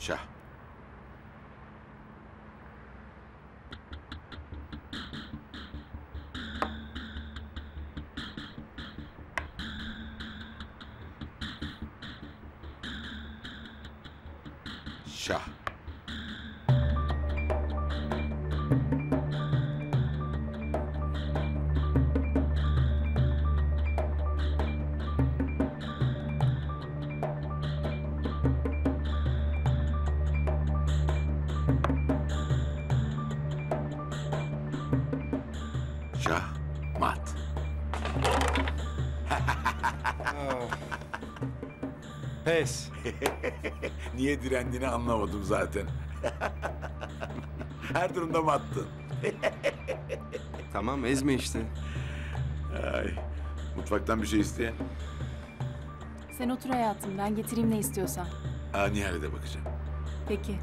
Şah. Şah. Şah. Mat. Pes. Niye direndiğini anlamadım zaten. Her durumda mattın. Tamam ezme işte. Ay. Mutfaktan bir şey isteyen. Sen otur hayatım, ben getireyim ne istiyorsan. Nihal'e de bakacağım. Peki.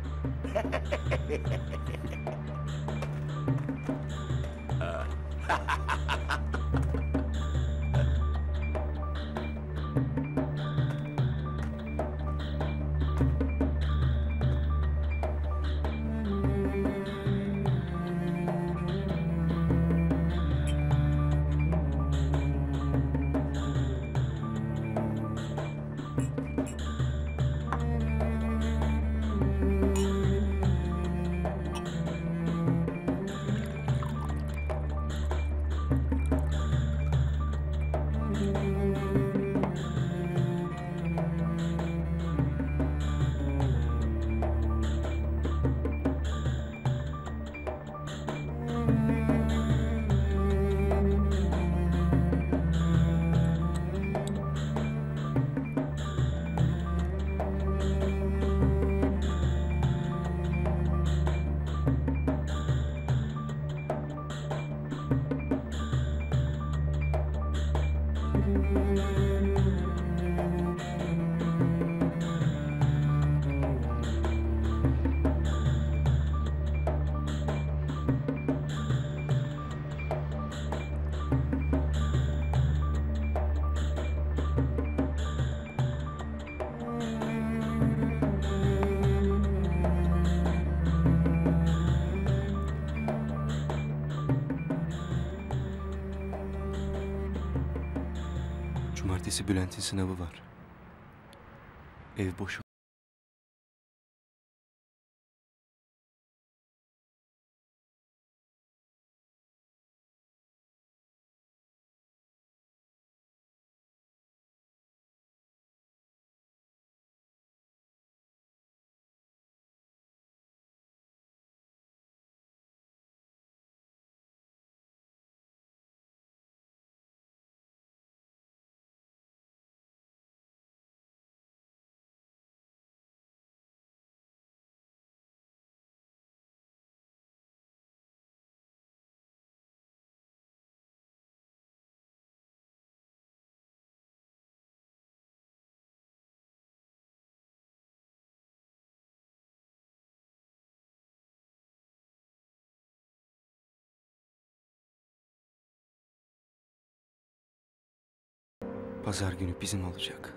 Cumartesi Bülent'in sınavı var. Ev boş. Pazar günü bizim olacak.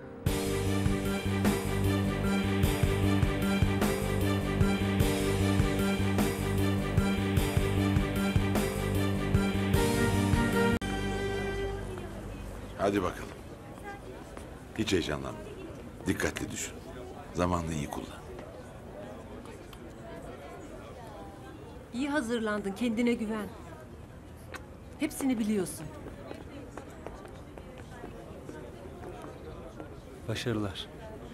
Hadi bakalım. Hiç heyecanlanma. Dikkatli düşün. Zamanını iyi kullan. İyi hazırlandın, kendine güven. Hepsini biliyorsun. Başarılar.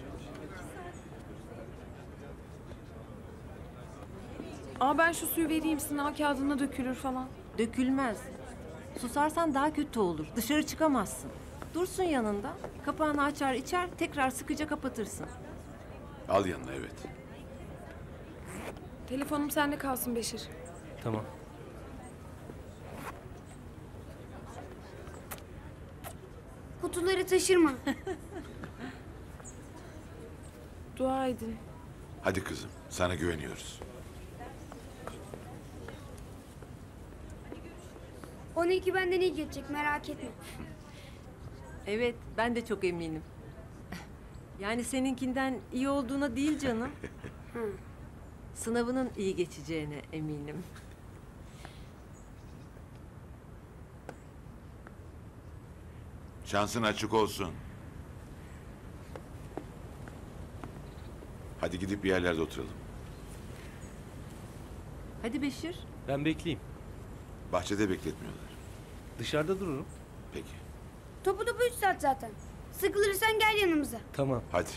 Ben şu suyu vereyim, sınav kağıdına dökülür falan. Dökülmez. Susarsan daha kötü olur. Dışarı çıkamazsın. Dursun yanında. Kapağını açar içer, tekrar sıkıca kapatırsın. Al yanına, evet. Telefonum sende kalsın Beşir. Tamam. Kutuları taşırma. Dua edin. Hadi kızım, sana güveniyoruz. 12 benden iyi geçecek, merak etme. Evet, ben de çok eminim. Yani seninkinden iyi olduğuna değil canım. Sınavının iyi geçeceğine eminim. Şansın açık olsun. Hadi gidip bir yerlerde oturalım. Hadi Beşir. Ben bekleyeyim. Bahçede bekletmiyorlar. Dışarıda dururum. Peki. Topu 3 saat zaten. Sıkılırsan gel yanımıza. Tamam. Hadi.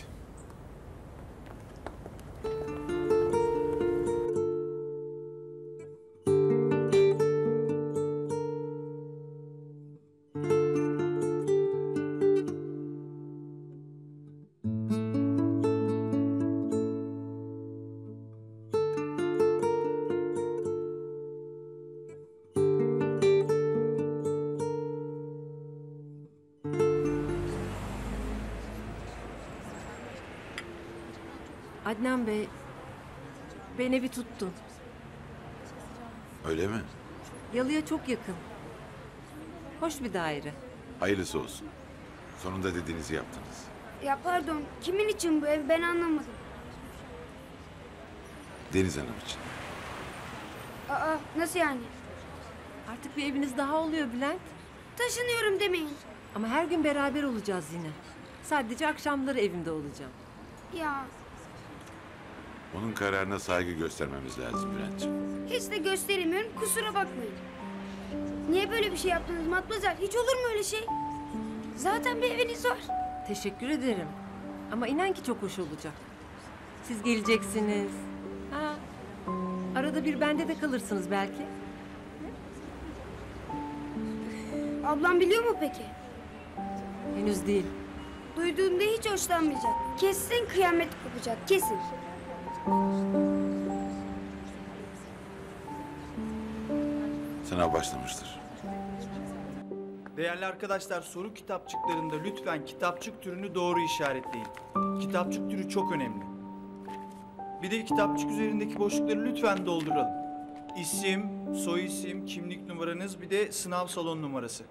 Adnan Bey, ben evi tuttum. Öyle mi? Yalıya çok yakın. Hoş bir daire. Hayırlısı olsun. Sonunda dediğinizi yaptınız. Ya pardon, kimin için bu ev ben anlamadım. Deniz Hanım için. Aa, nasıl yani? Artık bir eviniz daha oluyor Bülent. Taşınıyorum demeyin. Ama her gün beraber olacağız yine. Sadece akşamları evimde olacağım. Ya Onun kararına saygı göstermemiz lazım Bülent'ciğim. hiç de gösteremiyorum, kusura bakmayın. Niye böyle bir şey yaptınız Matmazel? Hiç olur mu öyle şey? Zaten bir eviniz var. Teşekkür ederim. Ama inan ki çok hoş olacak. Siz geleceksiniz. Ha, arada bir bende de kalırsınız belki. Ablam biliyor mu peki? Henüz değil. Duyduğunda hiç hoşlanmayacak. Kesin kıyamet kopacak, kesin. Sınav başlamıştır. Değerli arkadaşlar, soru kitapçıklarında lütfen kitapçık türünü doğru işaretleyin. Kitapçık türü çok önemli. Bir de kitapçık üzerindeki boşlukları lütfen dolduralım. İsim, soyisim, kimlik numaranız, bir de sınav salon numarası.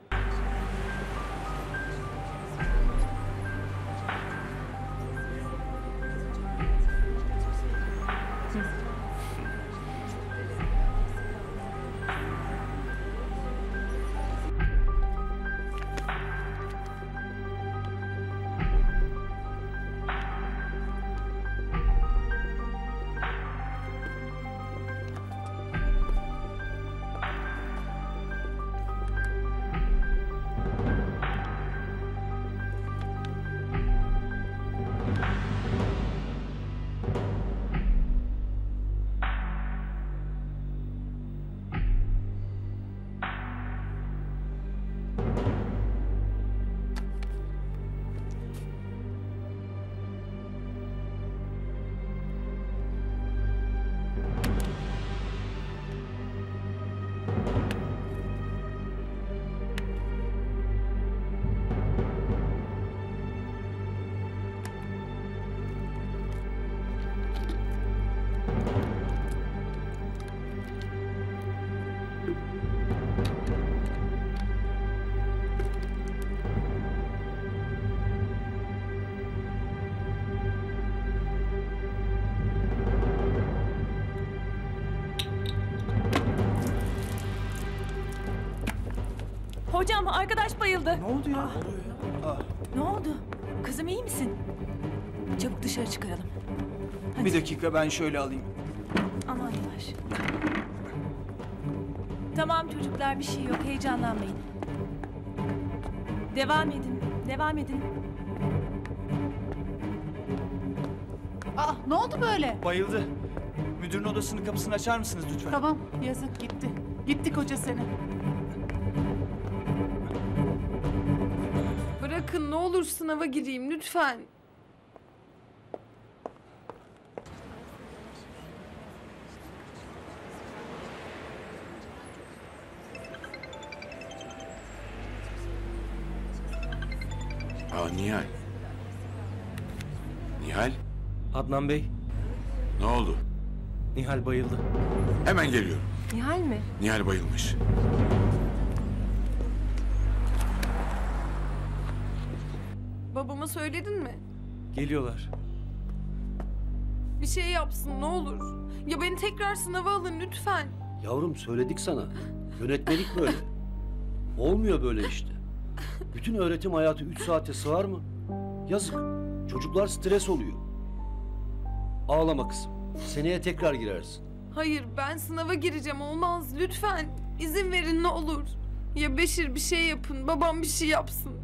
Hocam arkadaş bayıldı. Ne oldu ya? Ne oldu? Kızım iyi misin? Çabuk dışarı çıkaralım. Bir dakika, ben şöyle alayım. Aman yavaş. Tamam çocuklar bir şey yok heyecanlanmayın. Devam edin. Devam edin. Aa, ne oldu böyle? Bayıldı. Müdürün odasının kapısını açar mısınız lütfen? Tamam, yazık gitti. Gitti koca seni. Bırakın ne olur sınava gireyim lütfen. Nihal. Nihal, Adnan Bey, ne oldu? Nihal bayıldı. Hemen geliyorum. Nihal mi? Nihal bayılmış. Babama söyledin mi? Geliyorlar. Bir şey yapsın ne olur. Ya beni tekrar sınava alın lütfen. Yavrum söyledik sana. Yönetmelik böyle. Olmuyor böyle işte. Bütün öğretim hayatı 3 saate sığar mı? Yazık. Çocuklar stres oluyor. Ağlama kızım. Seneye tekrar girersin. Hayır ben sınava gireceğim olmaz lütfen. İzin verin ne olur. Ya Beşir bir şey yapın babam bir şey yapsın.